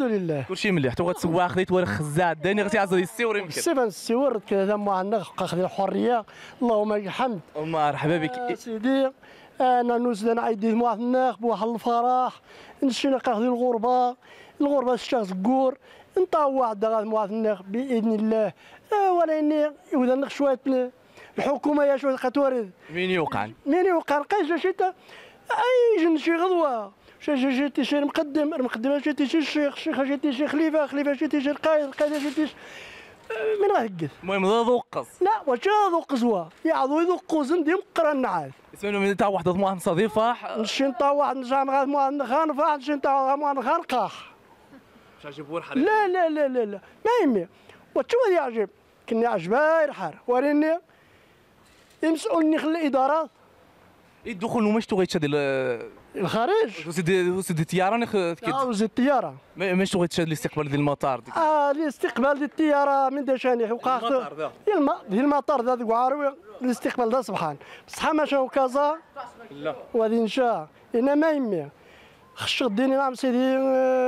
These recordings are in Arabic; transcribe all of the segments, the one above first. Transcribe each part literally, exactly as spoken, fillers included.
لله كلشي مليح. تو غتسوى خديت ورا خزاع داني غتعزل السيور يمكن. السيفان السيور كذا مو عندنا خذ الحريه اللهم لك الحمد. مرحبا بك آه سيدي انا نوزل انا عيدي مع الناخ بواحد الفرح نشينا قاخذ الغربه الغربه الشخص كور نطوع دغ مع الناخ باذن الله. آه ولكن اذا شويه الحكومه يا شويه قتورد مين يوقع مين يوقع قايجه شتا اي جن شي غدوه شي جيتي شي مقدم مقدمه جيتي شي الشيخ شيخ جيتي شي خليفه خليفه جيتي شي القائد القائد جيتي من غيقد. المهم ذوقص لا واش ذوق زوا يعضو يذوقوا زندي مقرن نعاد اسمعوا من تاع واحد ضمان صديفه نمشي نطوع نجام غاد موان خانفه نمشي نطوع موان خانقاح باش عجبوا الحريق. لا لا لا لا لا ما يمي وتشو اللي يعجب كني عجبها الحار وريني يمسؤولني خلي الادارات الدخول ماش تو غيتشاد الخارج وسيدي وسيدي الطيران اه وزيد الطياره ماش تو غيتشاد الاستقبال ديال المطار ديك اه الاستقبال ديال الطياره من داشاني وقع المطار ديال الم... ديال المطار ذا كواروي الاستقبال ذا سبحان بصح ما شاو كازا لا وغادي نشا انا ما يمي خش غديني نعم سيدي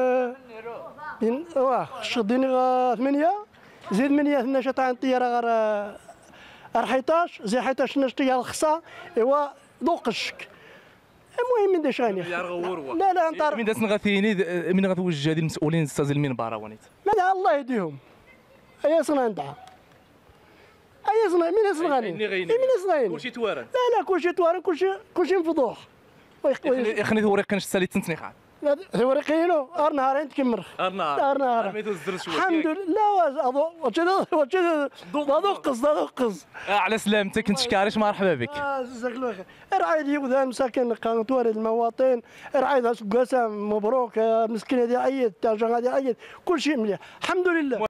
بين واه خش غديني ثمانية زيد ثمانية ثنا تاع الطياره غير غير حيطاش زي حيطاش نشتي الخصا ايوا ذوق الشك. المهم من داشاني لا لا نطار من داس نغاثيني من غتوجه هذه المسؤولين استاذ المنبر ونيت ماذا الله يهديهم ايا صنع ندعى ايا صنع من صنعاني من صنعاني كلشي توارن لا لا كلشي توارن كلشي كلشي مفضوح اخني وريقين سالي تنتني خا وريقينو ار نهار انت كمر ار نهار ار نهار الحمد لله لا وجد وجد ضدقص ضدقص على سلامتك نتشكاريش مرحبا بك. جزاك الله خير. رعاية يوذا مساكن قنطوار المواطن رعاية قسم مبروك مسكين هذه عيد تاع غادي عيد كل شيء مليح الحمد لله.